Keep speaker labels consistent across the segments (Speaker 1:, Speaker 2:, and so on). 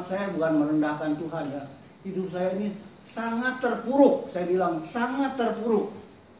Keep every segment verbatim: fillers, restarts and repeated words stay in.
Speaker 1: maaf saya bukan merendahkan Tuhan ya. Hidup saya ini sangat terpuruk, saya bilang sangat terpuruk.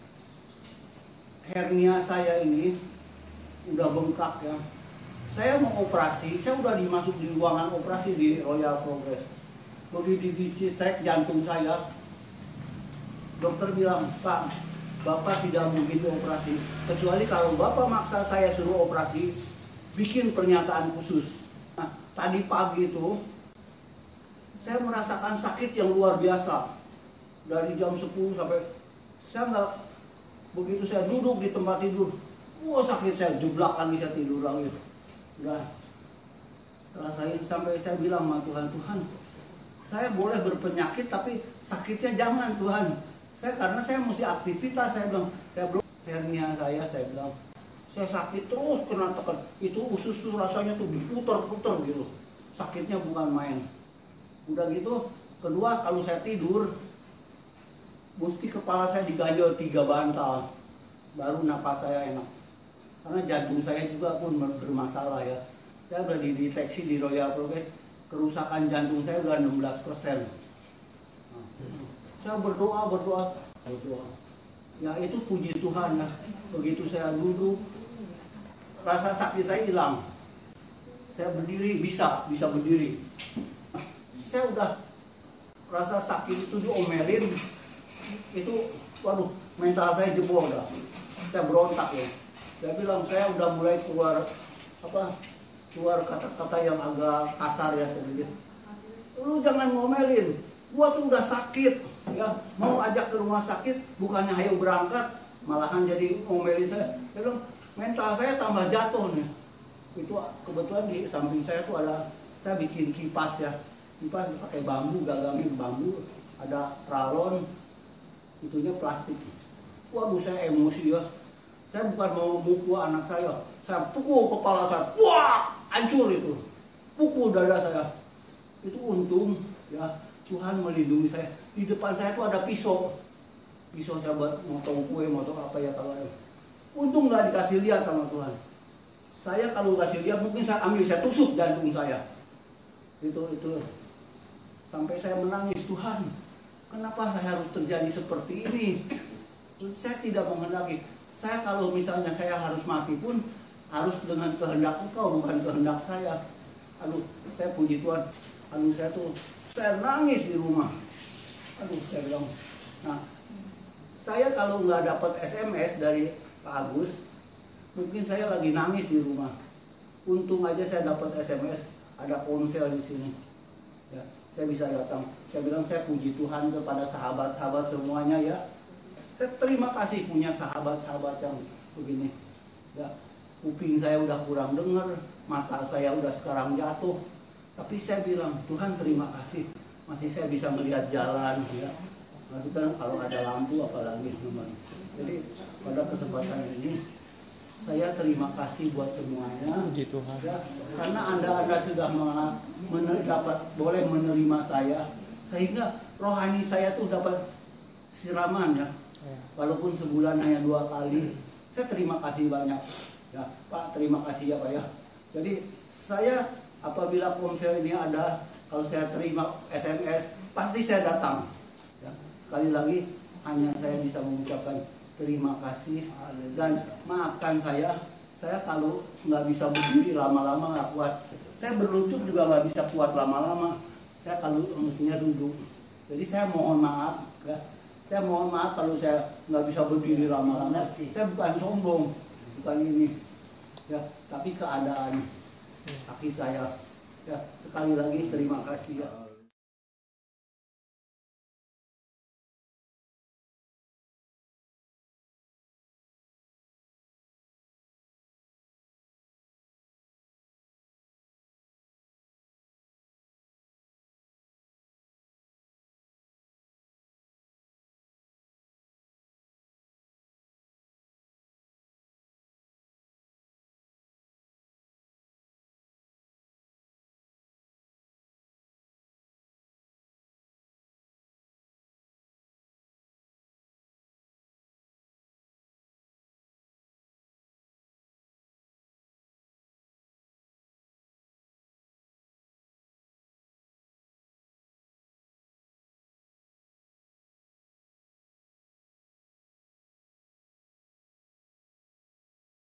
Speaker 1: Hernia saya ini udah bengkak ya. Saya mau operasi, saya udah dimasuk di ruangan operasi di Royal Progress. Begitu dicek jantung saya, dokter bilang, Pak, Bapak tidak mungkin dioperasi, kecuali kalau Bapak maksa saya suruh operasi, bikin pernyataan khusus. Nah, tadi pagi itu, saya merasakan sakit yang luar biasa. Dari jam sepuluh sampai, saya nggak, begitu saya duduk di tempat tidur, wah sakit, saya jublak lagi, saya tidur lagi. Udah, rasain sampai saya bilang sama Tuhan, Tuhan, saya boleh berpenyakit tapi sakitnya jangan Tuhan. Saya karena saya mesti aktivitas, saya bilang, saya belum hernia saya, saya bilang, saya sakit terus kena tekan. Itu usus tuh rasanya tuh diputer-puter gitu. Sakitnya bukan main. Udah gitu, kedua kalau saya tidur, mesti kepala saya diganjel tiga bantal, baru napas saya enak. Karena jantung saya juga pun bermasalah ya. Saya udah dideteksi di Royal Progress, kerusakan jantung saya udah enam belas persen. Saya berdoa, berdoa, berdoa. Ya itu puji Tuhan ya. Begitu saya duduk, rasa sakit saya hilang. Saya berdiri, bisa, bisa berdiri. Saya udah rasa sakit itu diomelin, itu, waduh, mental saya jebol dah. Saya berontak ya. Saya bilang saya udah mulai keluar apa, keluar kata-kata yang agak kasar ya sedikit. Lu jangan ngomelin, gua tuh udah sakit. Ya, mau ajak ke rumah sakit, bukannya ayo berangkat, malahan jadi ngomelin saya. Saya bilang, mental saya tambah jatuh nih. Itu kebetulan di samping saya tuh ada, saya bikin kipas ya. Kipas pakai bambu, gagangin bambu, ada pralon, itunya plastik. Waduh, saya emosi ya. Saya bukan mau mukul anak saya, saya pukul kepala saya, wah, hancur itu. Pukul dada saya. Itu untung ya, Tuhan melindungi saya. Di depan saya tuh ada pisau. Pisau saya buat motong kue, motong apa ya kalau ada. Untung nggak dikasih lihat sama Tuhan. Saya kalau kasih lihat mungkin saya ambil, saya tusuk jantung saya. Itu itu sampai saya menangis, Tuhan, kenapa saya harus terjadi seperti ini? Saya tidak menghendaki. Saya kalau misalnya saya harus mati pun harus dengan kehendak Engkau, bukan kehendak saya. Aduh, saya puji Tuhan. Aduh, saya tuh saya nangis di rumah. Aduh, saya bilang, nah, saya kalau nggak dapat S M S dari Pak Agus, mungkin saya lagi nangis di rumah. Untung aja saya dapat S M S, ada ponsel di sini. Ya, saya bisa datang. Saya bilang saya puji Tuhan kepada sahabat-sahabat semuanya ya. Saya terima kasih punya sahabat-sahabat yang begini. Ya, kuping saya udah kurang dengar, mata saya udah sekarang jatuh. Tapi saya bilang, Tuhan terima kasih, masih saya bisa melihat jalan ya. Nanti kan kalau ada lampu apalagi. Jadi pada kesempatan ini saya terima kasih buat semuanya.
Speaker 2: Puji Tuhan.
Speaker 1: Ya, karena anda-anda sudah mendapat boleh menerima saya, sehingga rohani saya tuh dapat siraman ya. Walaupun sebulan hanya dua kali, saya terima kasih banyak. Ya, Pak, terima kasih ya Pak ya. Jadi saya apabila ponsel ini ada, kalau saya terima S M S, pasti saya datang. Ya, sekali lagi hanya saya bisa mengucapkan terima kasih dan maafkan saya. Saya kalau nggak bisa berdiri lama-lama nggak kuat. Saya berlutut juga nggak bisa kuat lama-lama. Saya kalau mestinya duduk. Jadi saya mohon maaf. Ya. Saya mohon maaf kalau saya nggak bisa berdiri lama-lama. Saya bukan sombong, bukan ini. Ya, tapi keadaan kaki saya. Ya, sekali lagi terima kasih ya.